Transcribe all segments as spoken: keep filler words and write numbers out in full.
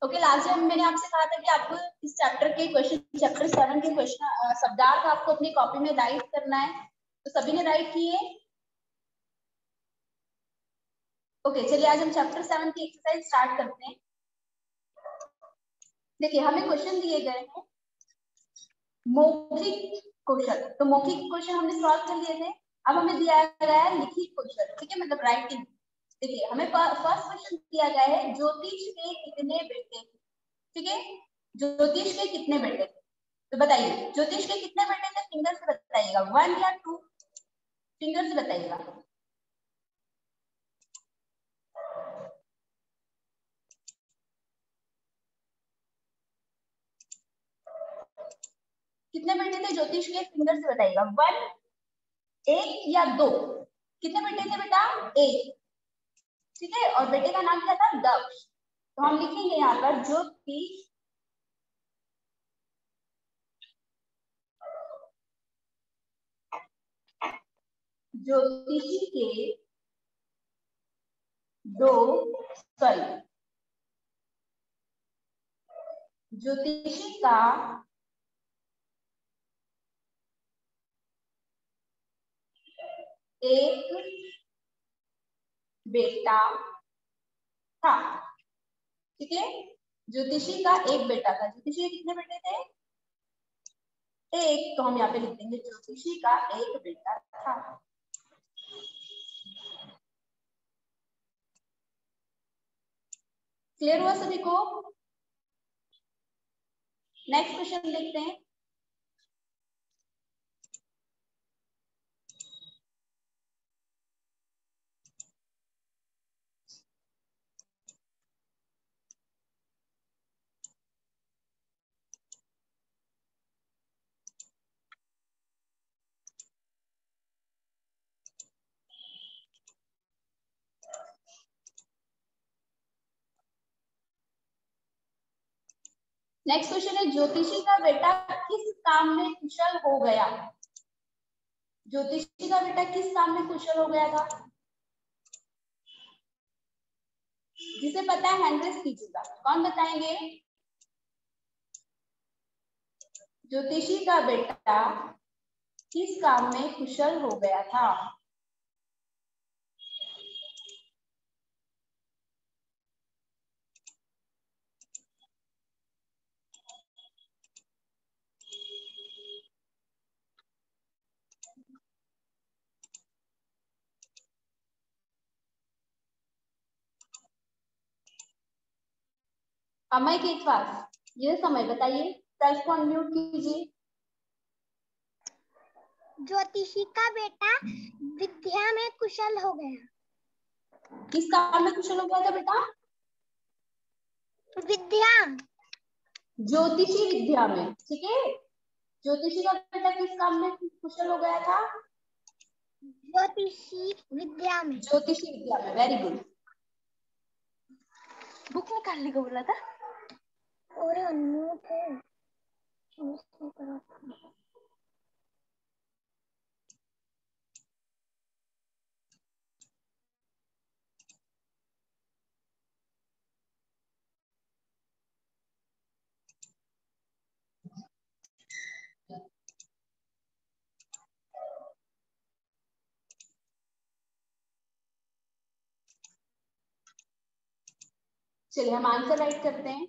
Okay, last time मैंने आपसे कहा था कि आपको इस चैप्टर के क्वेश्चन, चैप्टर सेवन के क्वेश्चन शब्दार्थ आपको अपनी कॉपी में राइट करना है, तो सभी ने राइट किए? ओके, चलिए आज हम चैप्टर सेवन की एक्सरसाइज स्टार्ट करते हैं। देखिए, हमें क्वेश्चन दिए गए हैं मौखिक क्वेश्चन, तो मौखिक क्वेश्चन हमने सॉल्व कर लिए थे। अब हमें दिया गया है लिखित क्वेश्चन, ठीक है, मतलब राइटिंग। देखिए, हमें फर्स्ट क्वेश्चन दिया गया है ज्योतिष के कितने बेटे, ठीक है, ज्योतिष के कितने बेटे थे? तो बताइए ज्योतिष के कितने बेटे थे, फिंगर से बताइएगा, वन या टू, फिंगर से बताइएगा। कितने बेटे थे ज्योतिष के, फिंगर से बताइएगा, वन, एक या दो? कितने बेटे थे बेटा? एक, ठीक है, और बेटे का नाम क्या था? दक्ष। तो हम लिखेंगे यहाँ पर ज्योतिष ज्योतिषी के दो, सॉरी, ज्योतिषी का एक बेटा था, ठीक है, ज्योतिषी का एक बेटा था। ज्योतिषी के कितने बेटे थे? एक, तो हम यहाँ पे लिख देंगे ज्योतिषी का एक बेटा था। क्लियर हुआ सभी को? नेक्स्ट क्वेश्चन देखते हैं। नेक्स्ट क्वेश्चन है ज्योतिषी का बेटा किस काम में कुशल हो गया? ज्योतिषी का बेटा किस काम में कुशल हो गया था? जिसे पता है हैंड रेस कीजिएगा, कौन बताएंगे? ज्योतिषी का बेटा किस काम में कुशल हो गया था? अमय के पास ये समय बताइए, सेल्फ को अनम्यूट कीजिए। ज्योतिषी का बेटा विद्या में कुशल हो गया। किस काम में कुशल हो गया था बेटा? विद्या, ज्योतिषी विद्या में, ठीक है, ज्योतिषी का बेटा किस काम में कुशल हो गया था? ज्योतिषी विद्या में। ज्योतिषी विद्या में, वेरी गुड। बुक निकालने को बोला था। और अनम्यूट है। चलिए हम आंसर राइट करते हैं।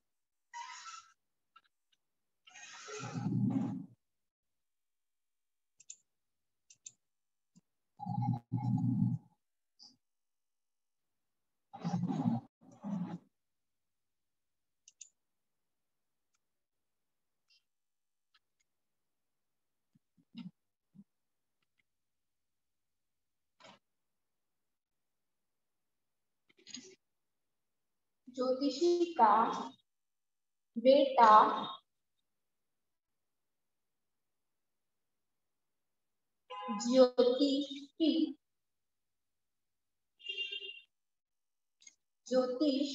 ज्योतिषी का बेटा ज्योतिषी ज्योतिष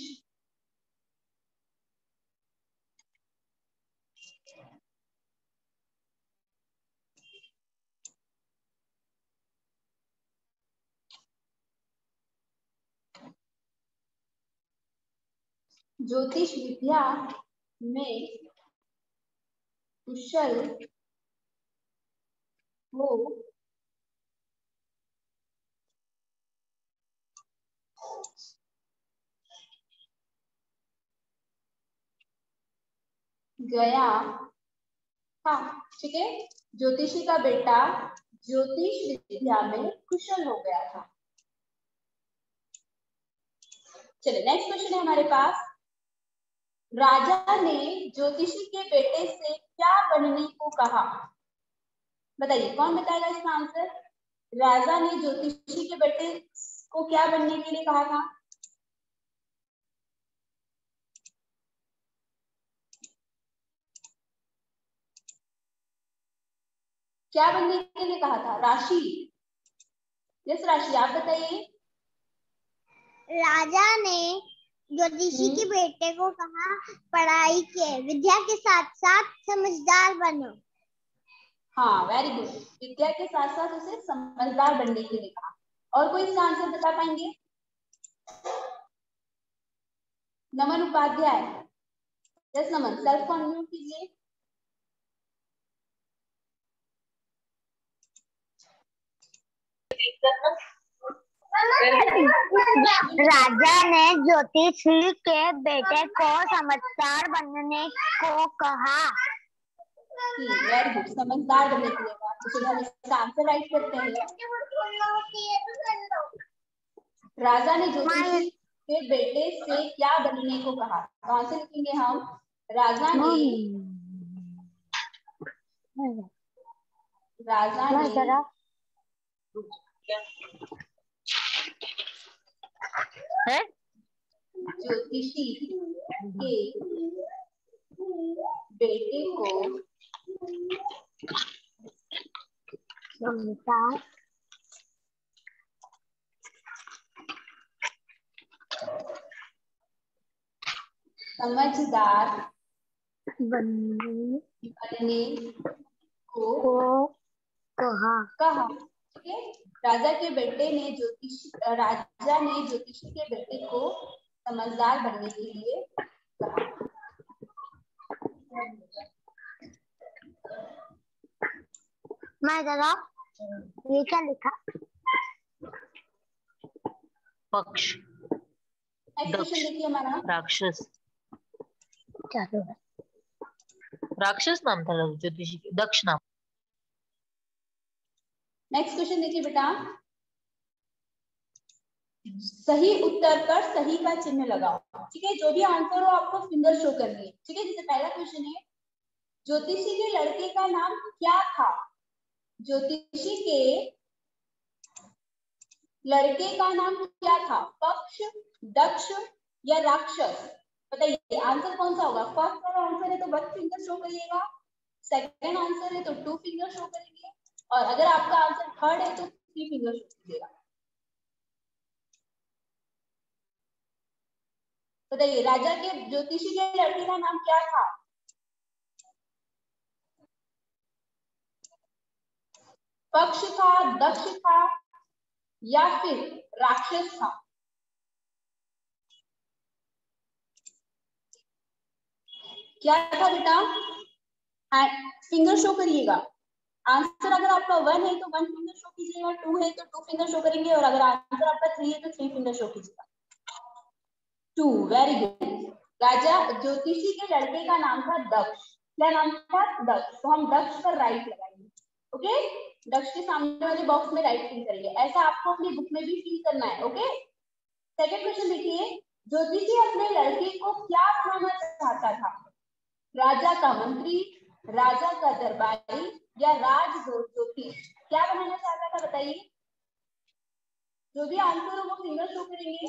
ज्योतिष विद्या में कुशल हो गया था। ठीक है, ज्योतिषी का बेटा ज्योतिष विद्या में कुशल हो गया था। चलिए नेक्स्ट क्वेश्चन है हमारे पास। राजा ने ज्योतिषी के बेटे से क्या बनने को कहा? बताइए कौन बताएगा इसका आंसर। राजा ने ज्योतिषी के बेटे को क्या बनने के लिए कहा था? क्या बनने के लिए कहा था? राशि। यस राशि, आप बताइए। राजा ने ज्योतिषी के बेटे को कहा पढ़ाई के विद्या के साथ साथ समझदार बनो। हाँ वेरी गुड, विद्या के साथ साथ उसे समझदार बनने के लिए कहा। और कोई इसका आंसर बता पाएंगे? नमन उपाध्याय। यस नमन, सेल्फ को अनम्यूट कीजिए। राजा ने ज्योतिषी के बेटे को समझदार बनने को कहा। वेरी गुड, समझदार बनने के लिए कहा। तो चलिए हम इसका आंसर राइट करते हैं। राजा ने ज्योतिषी के बेटे से क्या बनने को कहा? तो आंसर लिखेंगे हम, राजा ने राजा ने ज्योतिषी के बेटे को समझदार बनने को कहा कहा ठीक है। राजा के बेटे ने ज्योतिषी राजा ने ज्योतिषी के बेटे को समझदार बनने के लिए कहा। मैं जरा ये क्या लिखा? पक्ष देखिए हमारा राक्षस राक्षस नाम था ज्योतिषी, दक्ष नाम। नेक्स्ट क्वेश्चन देखिए बेटा, सही उत्तर पर सही का चिन्ह लगाओ। ठीक है, जो भी आंसर हो आपको फिंगर शो करनी है। ठीक है, जैसे पहला क्वेश्चन है, ज्योतिषी के लड़के का नाम क्या था? ज्योतिषी के लड़के का नाम क्या था? पक्ष, दक्ष या राक्षस? बताइए आंसर कौन सा होगा। फर्स्ट वाला आंसर है तो वन फिंगर शो करिएगा, सेकंड आंसर है तो टू फिंगर शो करेंगे, और अगर आपका आंसर थर्ड है तो थ्री फिंगर शो कीजिएगा। बताइए राजा के ज्योतिषी के लड़के का नाम क्या था? पक्ष था, दक्ष था या फिर राक्षस था? क्या था बेटा? फिंगर शो करिएगा। आंसर अगर आपका वन है तो वन फिंगर शो कीजिएगा, टू है तो टू फिंगर शो करेंगे, और अगर आंसर आपका थ्री है तो थ्री फिंगर शो कीजिएगा। Two, very good. राजा ज्योतिषी के लड़के का नाम था दक्ष। क्या नाम था? दक्ष। तो हम दक्ष पर राइट लगाएंगे। ओके, दक्ष के सामने वाले बॉक्स में राइट फिल करिए। ऐसा आपको अपनी बुक में भी फिल करना है। ओके, सेकंड क्वेश्चन देखिए, ज्योतिषी अपने लड़के को क्या बनाना चाहता था? राजा का मंत्री, राजा का दरबारी या राज ज्योतिष? क्या बनाना चाहता था बताइए। जो भी आंसर हो वो फिंगर शो करेंगे।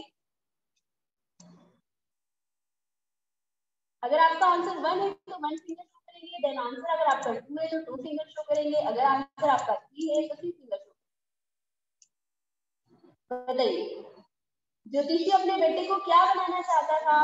अगर आपका आंसर वन है तो वन फिंगर शो करेंगे, देन आंसर अगर आपका टू है तो टू फिंगर शो करेंगे, अगर आंसर आपका थ्री है तो थ्री फिंगर शो। बताइए ज्योतिषी अपने बेटे को क्या बनाना चाहता था?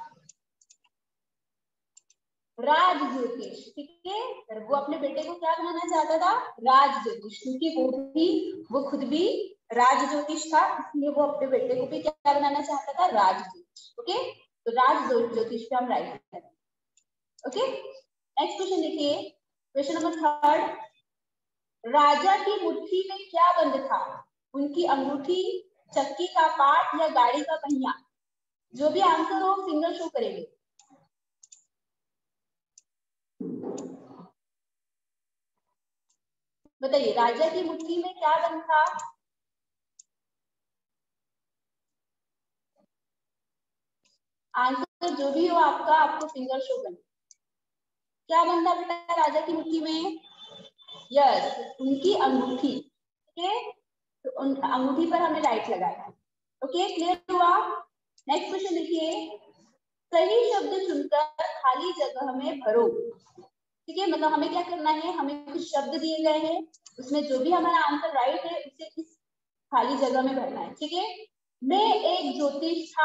राज ज्योतिष। ठीक है, वो अपने बेटे को क्या बनाना चाहता था? राज ज्योतिष, क्योंकि वो भी वो खुद भी राज ज्योतिष था, इसलिए वो अपने बेटे को भी क्या बनाना चाहता था? राज ज्योतिष। ओके, तो राज ज्योतिष पे हम राइट करें। ओके, नेक्स्ट क्वेश्चन देखिए, क्वेश्चन नंबर थर्ड, राजा की मुट्ठी में क्या बंद था? उनकी अंगूठी, चक्की का पार्ट या गाड़ी का पहिया? जो भी आंसर हो फिंगर शो करेंगे। बताइए, राजा की मुट्ठी में क्या बंद था? आंसर जो भी हो आपका, आपको फिंगर शो करना। क्या बंद था बेटा राजा की मुट्ठी में? यस, उनकी अंगूठी। ठीक है, तो उन अंगूठी पर हमने राइट लगाया। ओके, क्लियर हुआ? नेक्स्ट क्वेश्चन देखिए, सही शब्द चुनकर खाली जगह में भरो। ठीक है, मतलब हमें क्या करना है, हमें कुछ शब्द दिए गए हैं, उसमें जो भी हमारा आंसर राइट है उसे इस खाली जगह में भरना है। ठीक है, मैं एक ज्योतिष था।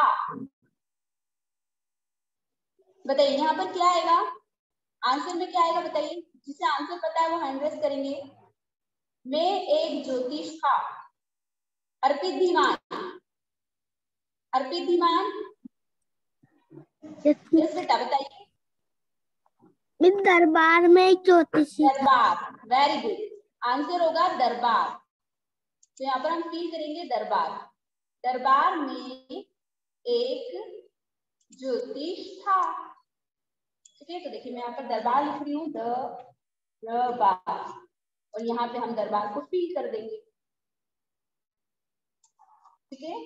बताइए यहाँ पर क्या आएगा, आंसर में क्या आएगा बताइए, जिसे आंसर पता है वो हैंड रेस करेंगे। मैं एक ज्योतिष था। अर्पित धीमान, अर्पित धीमान, यस बेटा बताइए। दरबार में एक ज्योतिषी। दरबार, वेरी गुड, आंसर होगा दरबार। तो यहाँ पर हम फील करेंगे दरबार। दरबार में एक ज्योतिष था। ठीक है, तो देखिए मैं यहाँ पर दरबार लिख रही हूँ, दरबार, और यहाँ पे हम दरबार को फील कर देंगे। ठीक है,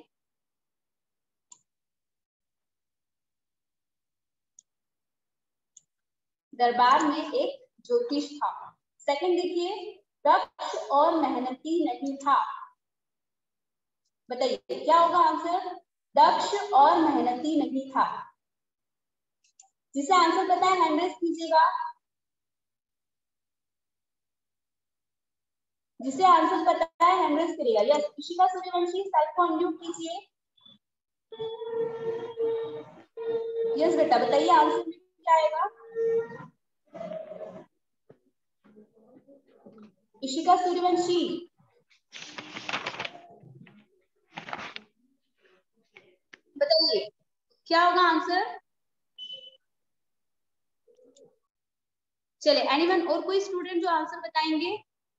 दरबार में एक ज्योतिष था। सेकंड देखिए, दक्ष और मेहनती नहीं था। बताइए क्या होगा आंसर? दक्ष और मेहनती नहीं था। जिसे आंसर पता है हैंड रेस कीजिएगा। जिसे आंसर पता है हैंड रेस करेगा। यस, ऋषिका सूर्यवंशी, सेल्फ को अनम्यूट कीजिए। यस बेटा बताइए, आंसर में क्या आएगा? ऋषिका सूर्यवंशी, बताइए क्या होगा आंसर? चले, एनीवन और कोई स्टूडेंट जो आंसर बताएंगे?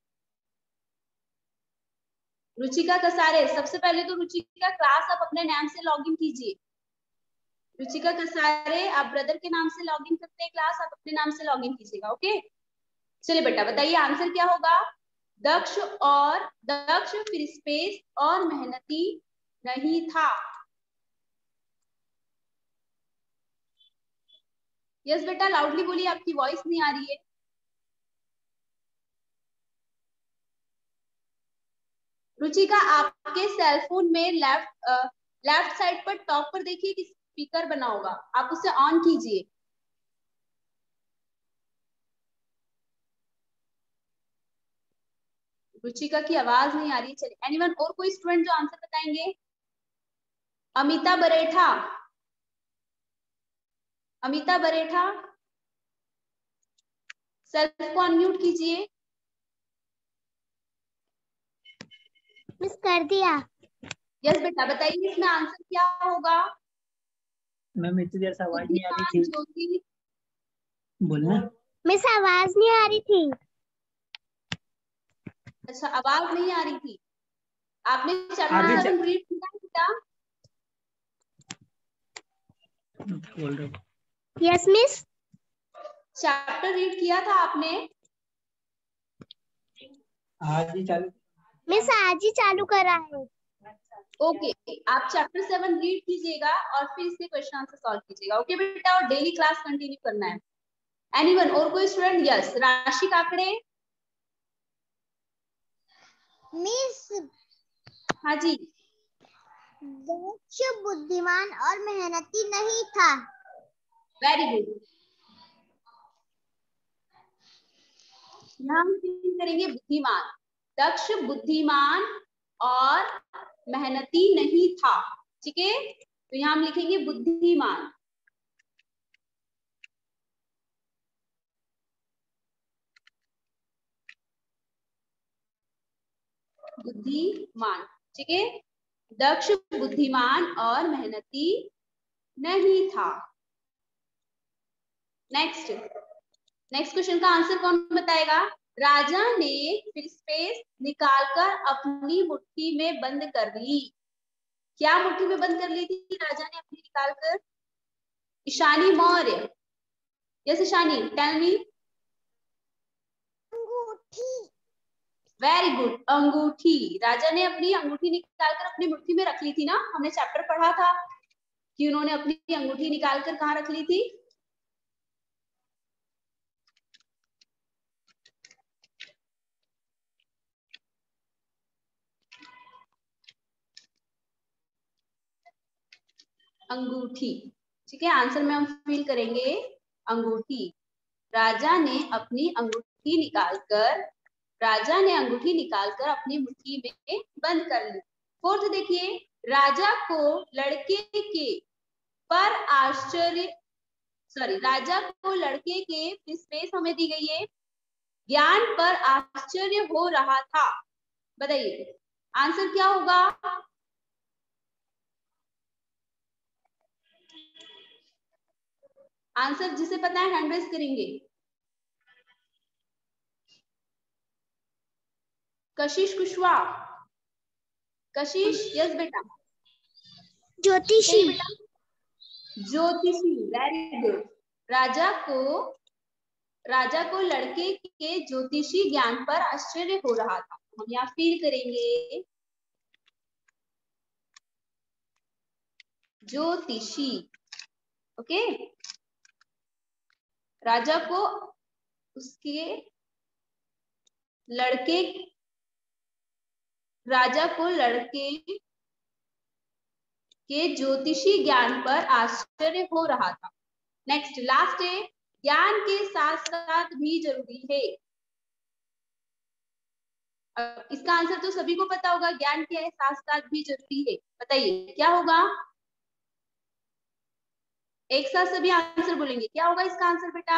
रुचिका कसारे, सबसे पहले तो रुचिका क्लास आप अपने नाम से लॉगिन कीजिए। रुचिका कसारे, आप ब्रदर के नाम से लॉगिन करते हैं क्लास, आप अपने नाम से लॉगिन कीजिएगा। ओके, चलिए बेटा बताइए आंसर क्या होगा? दक्ष और दक्ष फिर स्पेस और मेहनती नहीं था। यस बेटा लाउडली बोलिए, आपकी वॉइस नहीं आ रही है। रुचिका, आपके सेलफोन में लेफ्ट लेफ्ट साइड पर टॉप पर देखिए कि स्पीकर बना होगा, आप उसे ऑन कीजिए। रुचिका की आवाज नहीं आ रही। चलिए, एनीवन और कोई स्टूडेंट जो आंसर बताएंगे? अमिता बरेठा, अमिता बरेठा, सेल्फ को अनम्यूट कीजिए। मिस कर दिया। यस बेटा बताइए इसमें आंसर क्या होगा? मैम इतनी देर से आवाज नहीं आ रही थी, ज्योति, बोलना। मिस आवाज नहीं आ रही थी। अच्छा आवाज नहीं आ रही थी। आपने चैप्टर आगे सेवन रीड किया बेटा? बोल रहा। Yes miss. चैप्टर रीड किया था आपने? आज ही चालू। मिस आज ही चालू करा है। ओके okay, आप चैप्टर सेवन रीड कीजिएगा और फिर इसके क्वेश्चन आंसर सॉल्व कीजिएगा। ओके okay, बेटा, और डेली क्लास कंटिन्यू करना है। एनीवन और कोई स्टूडेंट? यस, राशि काकड़े। मिस, हाँ जी, दक्ष बुद्धिमान और मेहनती नहीं था। Very good. यहाँ हम फील करेंगे बुद्धिमान। दक्ष बुद्धिमान और मेहनती नहीं था। ठीक है, तो यहाँ हम लिखेंगे बुद्धिमान। बुद्धिमान, ठीक है, दक्ष बुद्धिमान और मेहनती नहीं था। नेक्स्ट नेक्स्ट क्वेश्चन का आंसर कौन बताएगा? राजा ने फिर स्पेस निकालकर अपनी मुट्ठी में बंद कर ली। क्या मुट्ठी में बंद कर ली थी राजा ने अपनी निकालकर? Ishani Maurya, yes Ishani, tell me. अंगूठी। वेरी गुड, अंगूठी। राजा ने अपनी अंगूठी निकालकर अपनी मुट्ठी में रख ली थी ना। हमने चैप्टर पढ़ा था कि उन्होंने अपनी अंगूठी निकालकर कहाँ रख ली थी? अंगूठी। ठीक है, आंसर में हम फिल करेंगे अंगूठी। राजा ने अपनी अंगूठी निकालकर राजा ने अंगूठी निकालकर अपनी मुट्ठी में बंद कर ली। फोर्थ देखिए, राजा को लड़के के पर आश्चर्य सॉरी राजा को लड़के के स्पेस हमें दी गई है, ज्ञान पर आश्चर्य हो रहा था। बताइए आंसर क्या होगा? आंसर जिसे पता है हैंड रेज करेंगे। कशिश कुशवाहा, कशिश, यस बेटा। ज्योतिषी। बेटा ज्योतिषी, वेरी गुड। राजा को राजा को लड़के के ज्योतिषी ज्ञान पर आश्चर्य हो रहा था। हम यहाँ फील करेंगे ज्योतिषी। ओके, राजा को उसके लड़के राजा को लड़के के ज्योतिषी ज्ञान पर आश्चर्य हो रहा था। नेक्स्ट लास्ट है, ज्ञान के साथ साथ भी जरूरी है। अब इसका आंसर तो सभी को पता होगा, ज्ञान के साथ साथ भी जरूरी है। बताइए क्या होगा? एक साथ सभी आंसर बोलेंगे, क्या होगा इसका आंसर बेटा?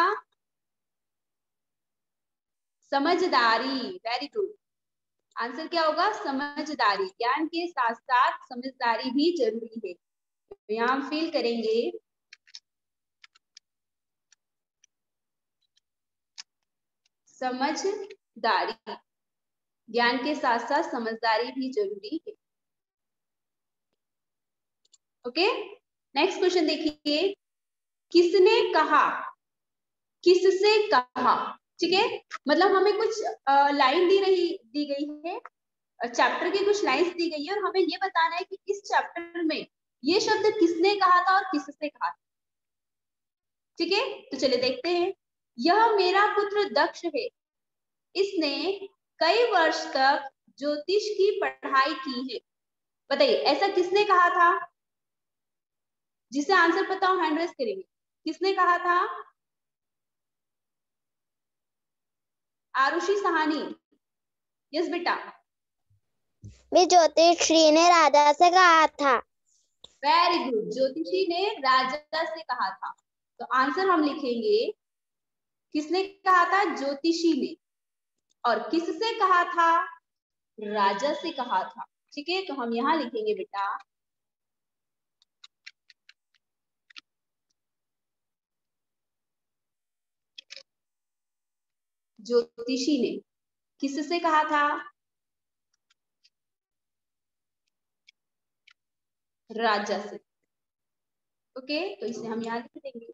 समझदारी, वेरी गुड। आंसर क्या होगा? समझदारी। ज्ञान के साथ साथ समझदारी भी जरूरी है। तो यहाँ हम फील करेंगे समझदारी। ज्ञान के साथ साथ समझदारी भी जरूरी है। ओके, नेक्स्ट क्वेश्चन देखिए, किसने कहा? किससे कहा? ठीक है, मतलब हमें कुछ लाइन दी रही दी गई है, चैप्टर की कुछ लाइंस दी गई है और हमें ये बताना है कि इस चैप्टर में ये शब्द किसने कहा था और किससे कहा था। ठीक है, तो चलिए देखते हैं। यह मेरा पुत्र दक्ष है, इसने कई वर्ष तक ज्योतिष की पढ़ाई की है। बताइए ऐसा किसने कहा था? जिसे आंसर पता हो हैंड रेज करेंगे। किसने कहा था? आरुषि सहानी, यस बेटा। मैं ज्योतिषी ने राजा से कहा था। वेरी गुड, ज्योतिषी ने राजा से कहा था। तो आंसर हम लिखेंगे, किसने कहा था? ज्योतिषी ने। और किससे कहा था? राजा से कहा था। ठीक है, तो हम यहाँ लिखेंगे बेटा ज्योतिषी ने। किससे कहा था? राजा से। ओके, तो इसे हम यहाँ लिख देंगे।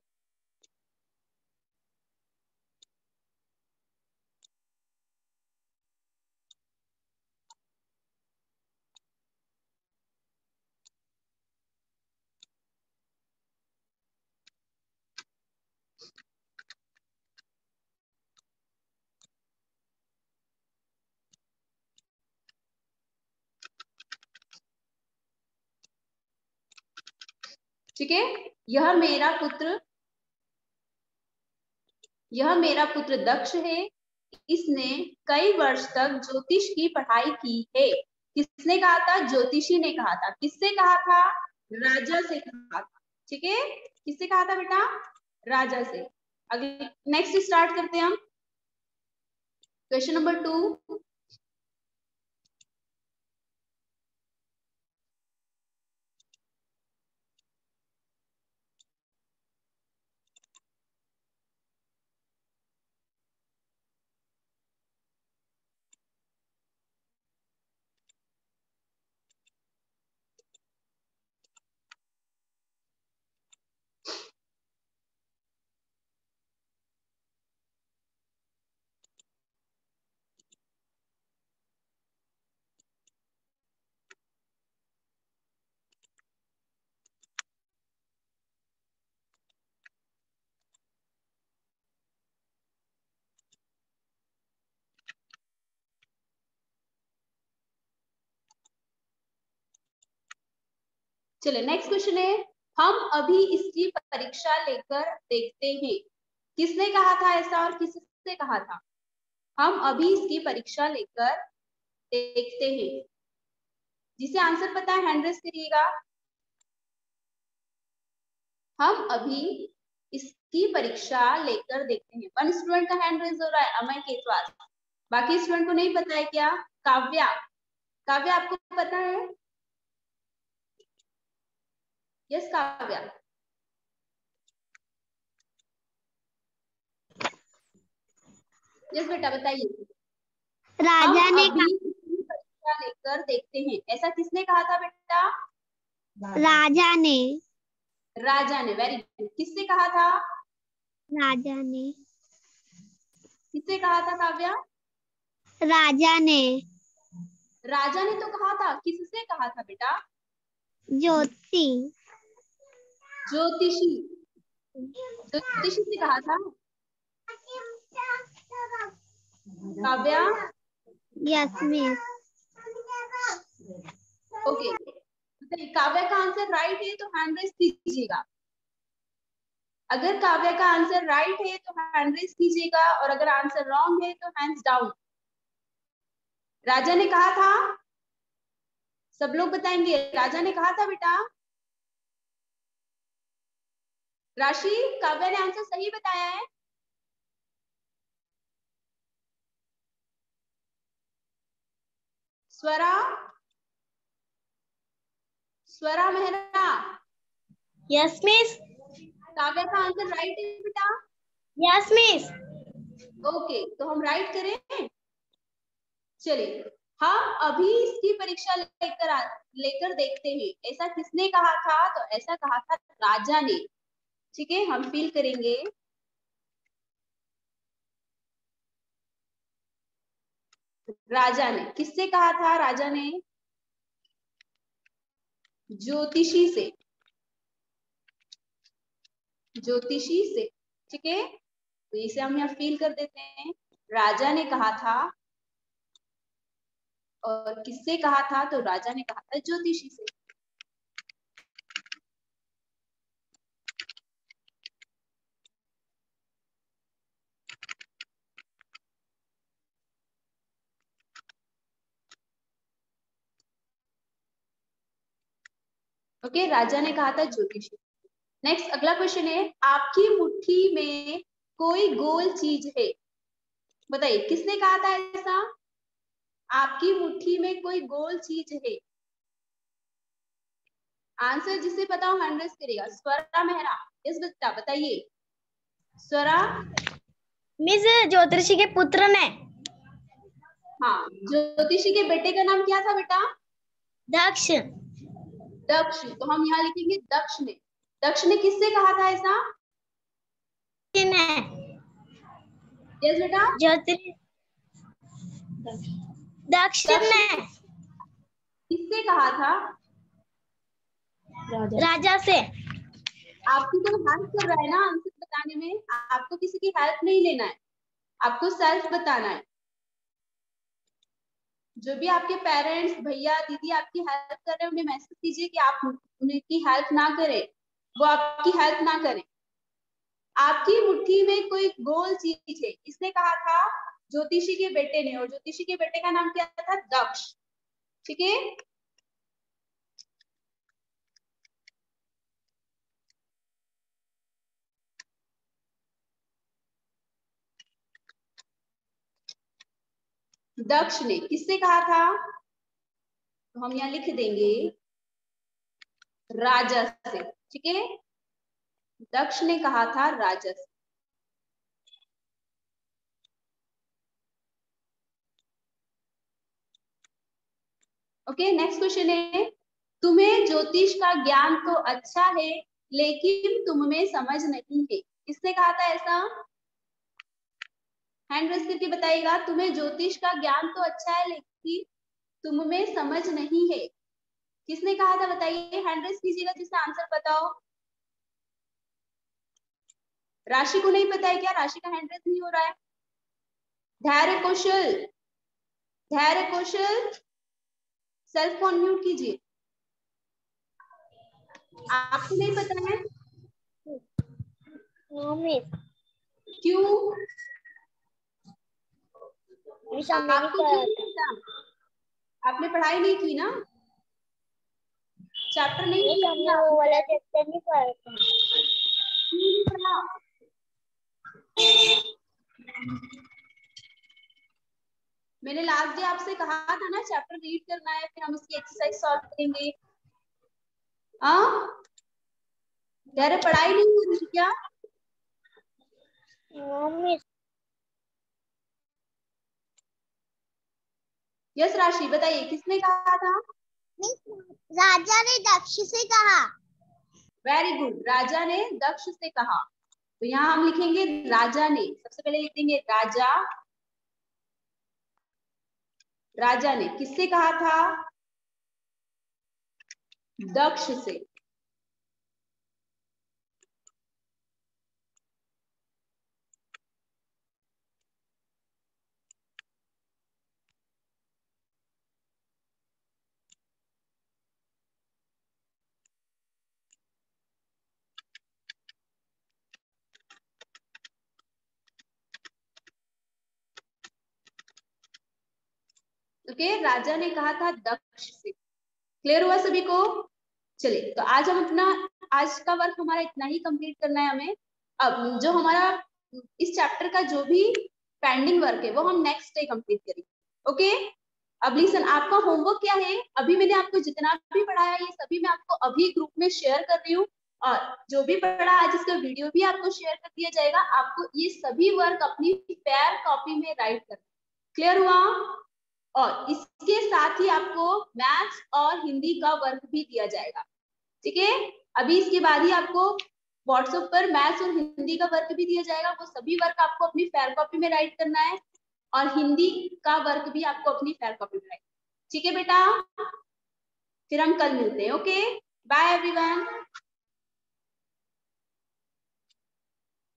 ठीक है, यह मेरा पुत्र यह मेरा पुत्र दक्ष है, इसने कई वर्ष तक ज्योतिष की पढ़ाई की है। किसने कहा था? ज्योतिषी ने कहा था। किससे कहा था? राजा से कहा था। ठीक है, किससे कहा था बेटा? राजा से। अगले नेक्स्ट स्टार्ट करते हैं हम क्वेश्चन नंबर टू। चलो नेक्स्ट क्वेश्चन है, हम अभी इसकी परीक्षा लेकर देखते हैं। किसने कहा था ऐसा और किससे कहा था? हम अभी इसकी परीक्षा लेकर देखते हैं। जिसे आंसर पता है हैंड रेज करिएगा। हम अभी इसकी परीक्षा लेकर देखते हैं। वन स्टूडेंट का हैंड रेज हो रहा है, अमय केतवाल। बाकी स्टूडेंट को नहीं पता है क्या? काव्या, काव्या आपको पता है? यस काव्या। यस बेटा बताइए। राजा हम ने अभी इसकी परीक्षा लेकर देखते हैं, ऐसा किसने कहा था बेटा? राजा ने राजा ने। Very good. किससे कहा था? राजा ने किससे कहा था काव्या? राजा ने राजा ने तो कहा था। किससे कहा था बेटा? ज्योति ज्योतिषी। ज्योतिषी से कहा था Kavya. Yes miss. Okay, Kavya का आंसर राइट है तो हैंड रेज कीजिएगा। अगर काव्या का आंसर राइट है तो हैंड रेज कीजिएगा, और अगर आंसर रॉन्ग है तो हैंड्स डाउन। राजा ने कहा था, सब लोग बताएंगे। राजा ने कहा था बेटा। राशि, काव्या ने आंसर सही बताया है। स्वरा, स्वरा मेहरा। Yes miss. काव्या का आंसर राइट है बेटा। Yes miss. ओके, तो हम राइट करें। चलिए, हम अभी इसकी परीक्षा लेकर लेकर देखते हैं, ऐसा किसने कहा था? तो ऐसा कहा था राजा ने। ठीक है, हम फील करेंगे। राजा ने। किससे कहा था राजा ने? ज्योतिषी से। ज्योतिषी से। ठीक है, तो इसे हम यहाँ फील कर देते हैं। राजा ने कहा था, और किससे कहा था? तो राजा ने कहा था ज्योतिषी से। ओके, राजा ने कहा था ज्योतिषी। नेक्स्ट अगला क्वेश्चन है, आपकी मुट्ठी में कोई गोल चीज है। बताइए किसने कहा था ऐसा? आपकी मुट्ठी में कोई गोल चीज है। आंसर जिसे पता हो हैंड रेज करेगा। स्वरा मेहरा। यस बेटा बताइए। स्वरा। मिस ज्योतिषी के पुत्र ने। हाँ, ज्योतिषी के बेटे का नाम क्या था बेटा? दक्ष। दक्ष। तो हम यहाँ लिखेंगे दक्ष ने। दक्ष ने किससे कहा था ऐसा? ने। यस बेटा। ज्योतिषी दक्ष ने किससे कहा था? राजा से। आपकी तो हेल्प कर रहा है ना आंसर बताने में। आपको किसी की हेल्प नहीं लेना है, आपको सेल्फ बताना है। जो भी आपके पेरेंट्स, भैया दीदी आपकी हेल्प कर रहे हैं, उन्हें मैसेज कीजिए कि आप उनकी हेल्प ना करें, वो आपकी हेल्प ना करें। आपकी मुट्ठी में कोई गोल चीज है, इसने कहा था ज्योतिषी के बेटे ने, और ज्योतिषी के बेटे का नाम क्या था? दक्ष। ठीक है, दक्ष ने किससे कहा था? तो हम यहाँ लिख देंगे राजा से। ठीक है, दक्ष ने कहा था राजा से। ओके, नेक्स्ट क्वेश्चन है, तुम्हें ज्योतिष का ज्ञान तो अच्छा है लेकिन तुम में समझ नहीं है। किसने कहा था ऐसा? हैंड रेज करके बताइएगा। तुम्हें ज्योतिष का ज्ञान तो अच्छा है लेकिन तुम में समझ नहीं है। किसने कहा था बताइए, हैंड रेज कीजिएगा जिससे आंसर पता हो। राशि को नहीं पता है क्या? राशि का हैंड रेज नहीं हो रहा है। धैर्य कौशल, धैर्य कौशल सेल्फ को अनम्यूट कीजिए। आपको नहीं पता है? नो मिस, क्यों? मिस हमने नहीं आपको क्यों नहीं पता? आपने पढ़ाई नहीं की ना, चैप्टर नहीं मिस, हमने किया, वो वाला चैप्टर नहीं पढ़ा था। क्यों नहीं पढ़ा? मैंने लास्ट डे आपसे कहा था ना चैप्टर रीड करना है, फिर हम उसकी एक्सरसाइज सॉल्व करेंगे। हाँ, कह रहे पढ़ाई नहीं हो रही क्या? नो मिस, यस राशि बताइए, किसने कहा था? मिस राजा ने दक्ष से कहा। वेरी गुड, राजा ने दक्ष से कहा। तो यहाँ हम लिखेंगे राजा ने, सबसे पहले लिख देंगे राजा। राजा ने किससे कहा था? दक्ष से। ओके okay, राजा ने कहा था दक्ष से। क्लियर हुआ सभी को? चलिए, तो आज हम अपना आज का वर्क हमारा इतना ही कंप्लीट करना है हमें। अब जो हमारा इस चैप्टर का जो भी पेंडिंग वर्क है वो हम नेक्स्ट डे कंप्लीट करेंगे। ओके, अब लिसन, आपका होमवर्क क्या है? अभी मैंने आपको जितना भी पढ़ाया ये सभी मैं आपको अभी ग्रुप में शेयर कर रही हूँ, और जो भी पढ़ा आज इसका वीडियो भी आपको शेयर कर दिया जाएगा। आपको ये सभी वर्क अपनी पेयर कॉपी में राइट करना। क्लियर हुआ? और इसके साथ ही आपको मैथ्स और हिंदी का वर्क भी दिया जाएगा। ठीक है, अभी इसके बाद ही आपको व्हाट्सएप पर मैथ्स और हिंदी का वर्क भी दिया जाएगा। वो सभी वर्क आपको अपनी फेयर कॉपी में राइट करना है, और हिंदी का वर्क भी आपको अपनी फेयर कॉपी में राइट। ठीक है बेटा, फिर हम कल मिलते हैं। Okay, bye everyone.